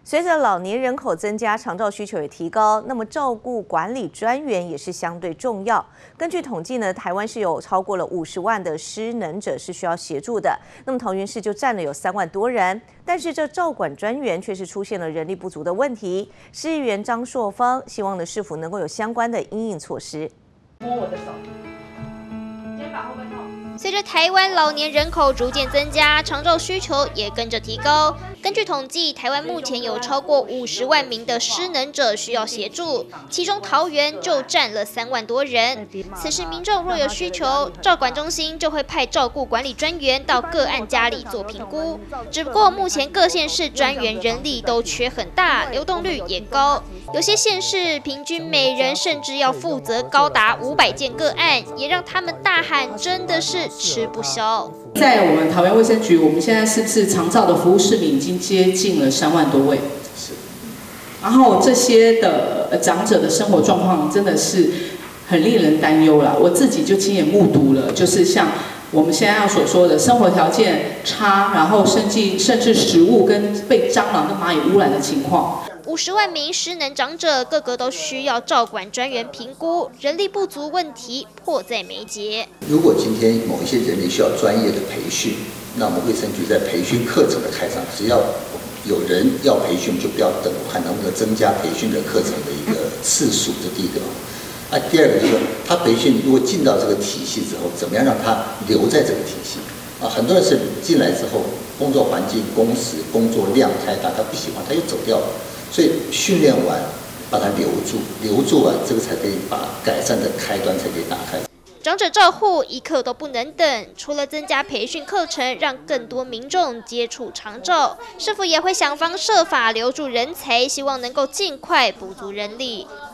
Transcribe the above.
随着老年人口增加，长照需求也提高，那么照顾管理专员也是相对重要。根据统计呢，台湾是有超过了50万的失能者是需要协助的，那么桃园市就占了有3万多人，但是这照管专员却是出现了人力不足的问题。市议员张硕芳希望呢市府能够有相关的因应措施。 摸我的手，肩膀会不会痛？ 随着台湾老年人口逐渐增加，长照需求也跟着提高。根据统计，台湾目前有超过50万名的失能者需要协助，其中桃园就占了3万多人。此时民众若有需求，照管中心就会派照顾管理专员到个案家里做评估。只不过目前各县市专员人力都缺很大，流动率也高，有些县市平均每人甚至要负责高达500件个案，也让他们大喊真的是吃不消。 在我们桃园卫生局，我们现在是不是长照的服务市民已经接近了3万多位？是。然后这些的长者的生活状况真的是很令人担忧啦。我自己就亲眼目睹了，就是像我们现在所说的生活条件差，然后甚至食物跟被蟑螂跟蚂蚁污染的情况。 50万名失能长者，个个都需要照管专员评估，人力不足问题迫在眉睫。 如果今天某一些人力需要专业的培训，那我们卫生局在培训课程的开张，只要有人要培训，就不要等，看能不能增加培训的课程的一个次数，这第一个。第二个就是他培训如果进到这个体系之后，怎么样让他留在这个体系？很多人是进来之后，工作环境、工时、工作量太大，他不喜欢，他又走掉了。所以训练完，把它留住，留住完，这个才可以把改善的开端才可以打开。 长者照护一刻都不能等，除了增加培训课程，让更多民众接触长照，市府也会想方设法留住人才，希望能够尽快补足人力。